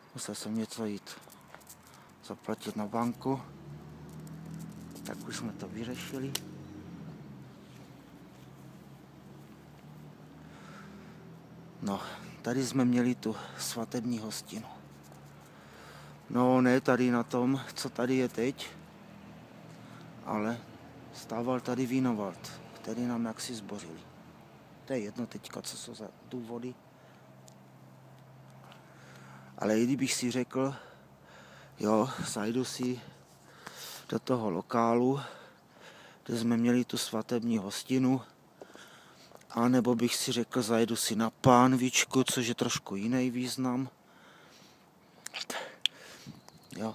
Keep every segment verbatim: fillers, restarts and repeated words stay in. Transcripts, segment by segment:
Musel jsem něco jít zaplatit na banku. Tak už jsme to vyřešili. No, tady jsme měli tu svatební hostinu. No, ne tady na tom, co tady je teď, ale stával tady Wienerwald, který nám jaksi zbořili. To je jedno teďka, co jsou za důvody. Ale i kdybych si řekl, jo, zajdu si do toho lokálu, kde jsme měli tu svatební hostinu, a nebo bych si řekl, zajdu si na pánvičku, což je trošku jiný význam. Jo.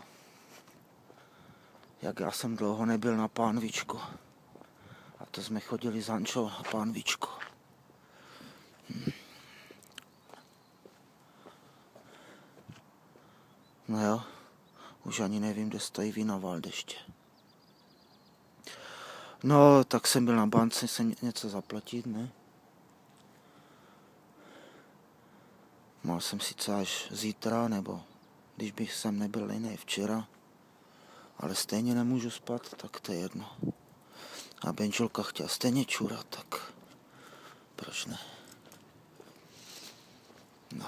Jak já jsem dlouho nebyl na pánvičku. A to jsme chodili s Ančou na pánvičku. Hm. No jo, už ani nevím, kde stojí Wienerwald ještě. No, tak jsem byl na bance se něco zaplatit, ne? Mal jsem sice až zítra, nebo když bych sem nebyl jiný včera, ale stejně nemůžu spát, tak to je jedno. A Benčulka chtěla stejně čurat, tak proč ne? No.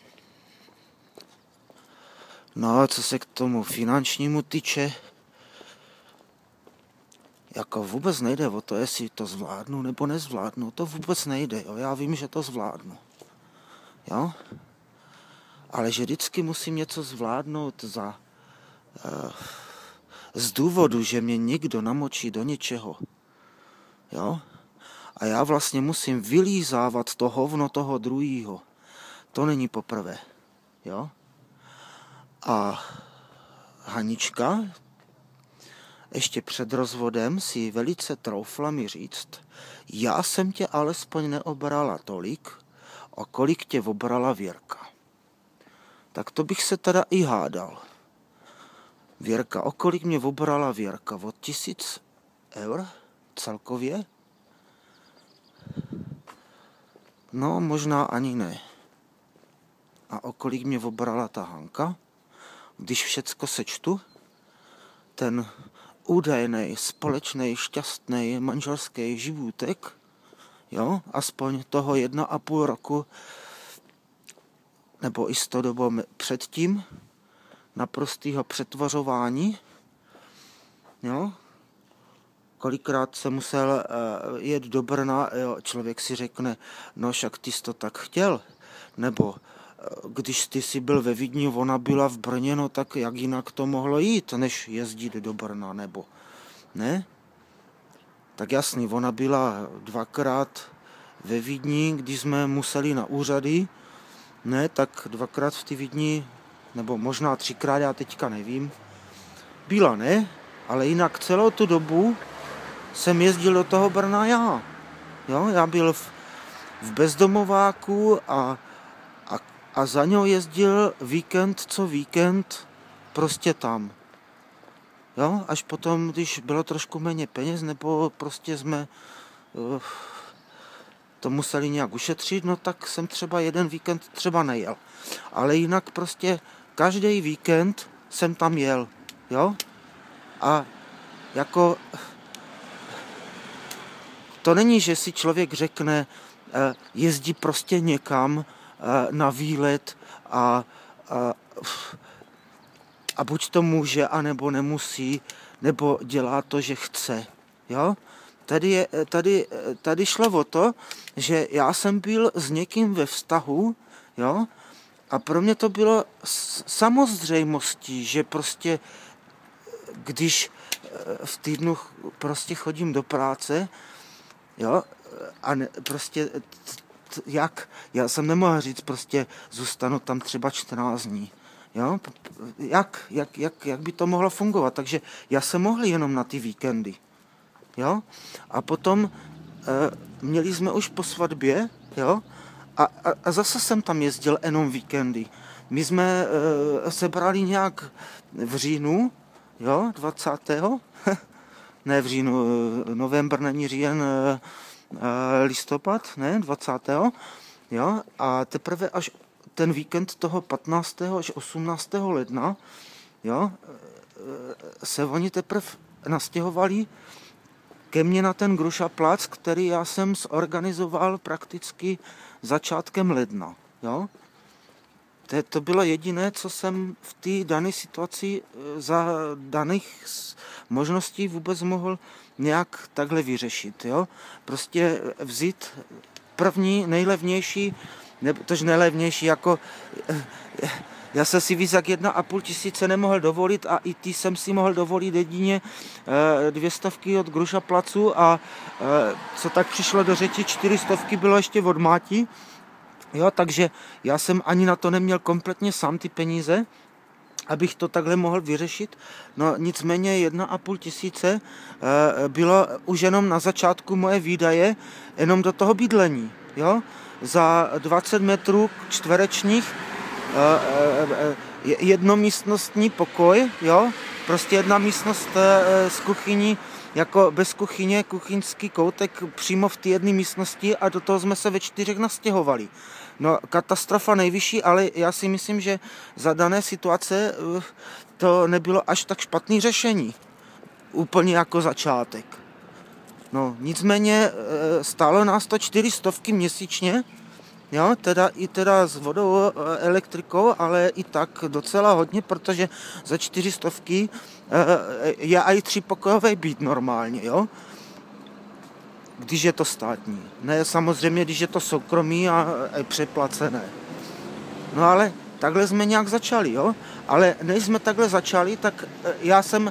No a co se k tomu finančnímu týče, jako vůbec nejde o to, jestli to zvládnu nebo nezvládnu, to vůbec nejde, jo? Já vím, že to zvládnu, jo? Ale že vždycky musím něco zvládnout za, uh, z důvodu, že mě někdo namočí do něčeho, jo? A já vlastně musím vylízávat to hovno toho druhýho. To není poprvé, jo? A Hanička ještě před rozvodem si velice troufla mi říct, já jsem tě alespoň neobrala tolik, o kolik tě obrala Věrka. Tak to bych se teda i hádal. Věrka, o kolik mě obrala Věrka? O tisíc eur celkově? No, možná ani ne. A o kolik mě obrala ta Hanka? Když všecko sečtu, ten údajný, společný, šťastný manželský životek, jo, aspoň toho jedna a půl roku, nebo i sto dobu předtím, naprostýho přetvořování, jo, kolikrát se musel uh, jet do Brna, jo, člověk si řekne, no však ty jsi to tak chtěl, nebo uh, když ty jsi byl ve Vídni, ona byla v Brně, no tak jak jinak to mohlo jít, než jezdit do Brna, nebo ne? Tak jasný, ona byla dvakrát ve Vídni, když jsme museli na úřady, ne, tak dvakrát v té Vídni, nebo možná třikrát, já teďka nevím, byla, ne? Ale jinak celou tu dobu jsem jezdil do toho Brna já. Jo, já byl v, v bezdomováku a, a, a za něho jezdil víkend co víkend prostě tam. Jo, až potom, když bylo trošku méně peněz, nebo prostě jsme uh, to museli nějak ušetřit, no tak jsem třeba jeden víkend třeba nejel. Ale jinak prostě každý víkend jsem tam jel, jo? A jako to není, že si člověk řekne, uh, jezdí prostě někam uh, na výlet a, a, a buď to může, anebo nemusí, nebo dělá to, že chce, jo? Tady, je, tady, tady šlo o to, že já jsem byl s někým ve vztahu, jo, a pro mě to bylo samozřejmostí, že prostě, když v týdnu prostě chodím do práce, jo, a ne, prostě, jak, já jsem nemohl říct, prostě zůstanu tam třeba čtrnáct dní, jo, jak, jak, jak, jak by to mohlo fungovat, takže já jsem mohl jenom na ty víkendy. Jo? A potom e, měli jsme už po svatbě, jo? A, a, a zase jsem tam jezdil jenom víkendy. My jsme e, se brali nějak v říjnu, jo, dvacátého ne v říjnu, november není říjen, e, e, listopad, ne, dvacátého Jo? A teprve až ten víkend toho patnáctého až osmnáctého ledna, jo, se oni teprve nastěhovali ke mně na ten Grušaplac, který já jsem zorganizoval prakticky začátkem ledna. Jo. To, to bylo jediné, co jsem v té dané situaci za daných možností vůbec mohl nějak takhle vyřešit. Jo. Prostě vzít první nejlevnější, nebo tož nejlevnější, jako já jsem si víc jak jedna a půl tisíce nemohl dovolit a i ty jsem si mohl dovolit jedině dvě stovky od Grušaplacu a co tak přišlo do řeči, čtyři stovky bylo ještě od Máti. Jo, takže já jsem ani na to neměl kompletně sám ty peníze, abych to takhle mohl vyřešit. No nicméně jedna a půl tisíce bylo už jenom na začátku moje výdaje, jenom do toho bydlení. Jo? Za dvacet metrů čtverečních jednomístnostní pokoj, jo? Prostě jedna místnost s kuchyní, jako bez kuchyně, kuchyňský koutek přímo v té jedné místnosti a do toho jsme se ve čtyřech nastěhovali. No, katastrofa nejvyšší, ale já si myslím, že za dané situace to nebylo až tak špatný řešení. Úplně jako začátek. No, nicméně stálo nás to čtyři stovky měsíčně, jo, teda i teda s vodou, elektrikou, ale i tak docela hodně, protože za čtyři stovky je i třípokojový byt normálně, jo. Když je to státní. Ne samozřejmě, když je to soukromí a přeplacené. No ale takhle jsme nějak začali, jo. Ale než jsme takhle začali, tak já jsem...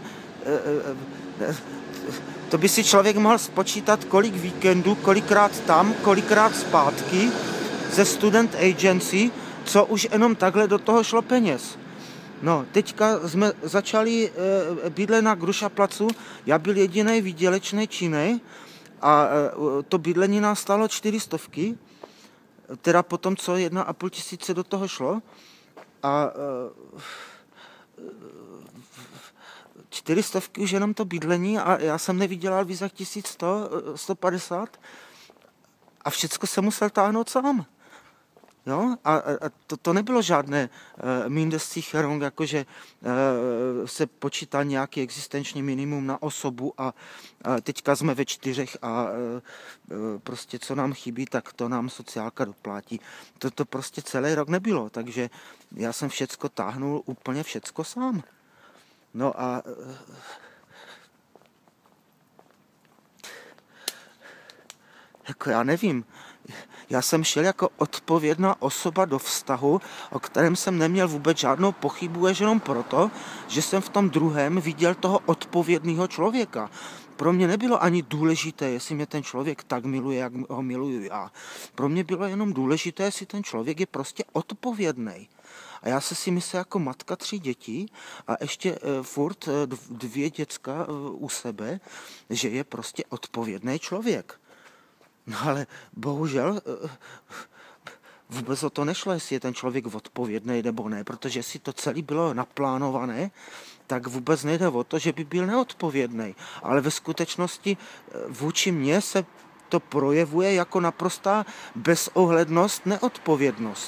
To by si člověk mohl spočítat, kolik víkendů, kolikrát tam, kolikrát zpátky ze Student Agency, co už jenom takhle do toho šlo peněz. No, teďka jsme začali bydlet na Grušaplacu, já byl jedinej výdělečný činnej, a to bydlení nás stálo čtyři stovky, teda potom, co jedna a půl tisíce do toho šlo. A čtyři stovky už jenom to bydlení a já jsem nevydělal víc jak tisíc sto, sto padesát a všecko jsem musel táhnout sám. Jo? A, a to, to nebylo žádné uh, Mindestzicherung, jakože uh, se počítá nějaký existenční minimum na osobu a uh, teďka jsme ve čtyřech a uh, uh, prostě co nám chybí, tak to nám sociálka doplátí. To, to prostě celý rok nebylo, takže já jsem všecko táhnul úplně všecko sám. No a uh, jako já nevím, já jsem šel jako odpovědná osoba do vztahu, o kterém jsem neměl vůbec žádnou pochybu, až jenom proto, že jsem v tom druhém viděl toho odpovědného člověka. Pro mě nebylo ani důležité, jestli mě ten člověk tak miluje, jak ho miluju já. Pro mě bylo jenom důležité, jestli ten člověk je prostě odpovědný. A já se si myslel jako matka tří dětí a ještě e, furt e, dvě děcka e, u sebe, že je prostě odpovědný člověk. No ale bohužel vůbec o to nešlo, jestli je ten člověk odpovědný nebo ne, protože jestli to celé bylo naplánované, tak vůbec nejde o to, že by byl neodpovědný. Ale ve skutečnosti vůči mně se to projevuje jako naprostá bezohlednost, neodpovědnost.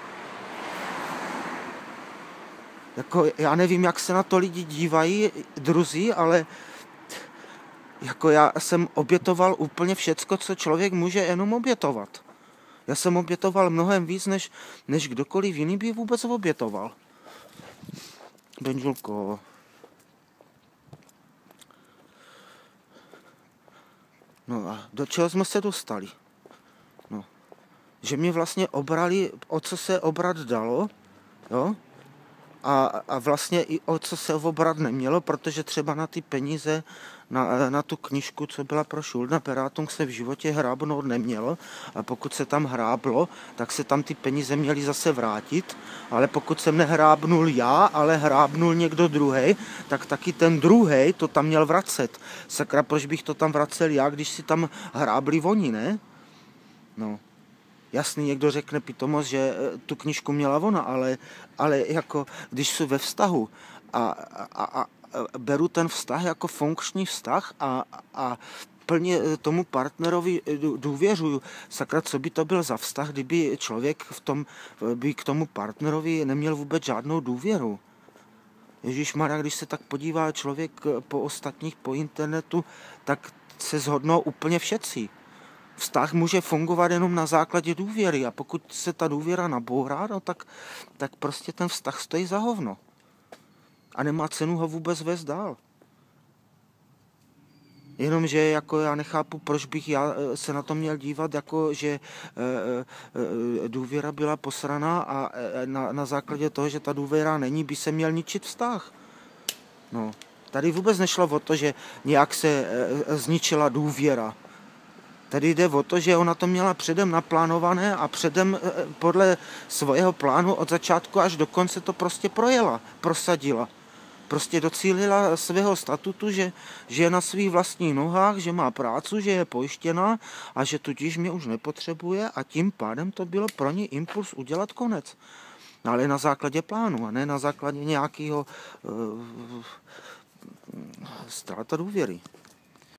Jako, já nevím, jak se na to lidi dívají, druzí, ale jako já jsem obětoval úplně všecko, co člověk může jenom obětovat. Já jsem obětoval mnohem víc, než, než kdokoliv jiný by vůbec obětoval. Benžulko. No a do čeho jsme se dostali? No, že mě vlastně obrali, o co se obrat dalo, jo? A, a vlastně i o co se obrat nemělo, protože třeba na ty peníze, na, na tu knížku, co byla pro Schuldnerberatung, se v životě hrábnout nemělo. A pokud se tam hráblo, tak se tam ty peníze měly zase vrátit. Ale pokud jsem nehrábnul já, ale hrábnul někdo druhý, tak taky ten druhý to tam měl vracet. Sakra, proč bych to tam vracel já, když si tam hrábli oni, ne? No. Jasný, někdo řekne pitomost, že tu knížku měla ona, ale, ale jako když jsou ve vztahu a, a, a beru ten vztah jako funkční vztah a, a plně tomu partnerovi důvěřuju. Sakra, co by to byl za vztah, kdyby člověk v tom, by k tomu partnerovi neměl vůbec žádnou důvěru. Ježišmarja, když se tak podívá člověk po ostatních, po internetu, tak se shodnou úplně všetci. Vztah může fungovat jenom na základě důvěry a pokud se ta důvěra nabourá, no tak, tak prostě ten vztah stojí za hovno. A nemá cenu ho vůbec vést dál. Jenomže jako já nechápu, proč bych já se na to měl dívat, jako že důvěra byla posraná a na, na základě toho, že ta důvěra není, by se měl ničit vztah. No, tady vůbec nešlo o to, že nějak se zničila důvěra. Tady jde o to, že ona to měla předem naplánované a předem podle svého plánu od začátku až do konce to prostě projela, prosadila. Prostě docílila svého statutu, že, že je na svých vlastních nohách, že má prácu, že je pojištěná a že tudíž mě už nepotřebuje a tím pádem to bylo pro ní impuls udělat konec. No, ale na základě plánu a ne na základě nějakého uh, ztráta důvěry.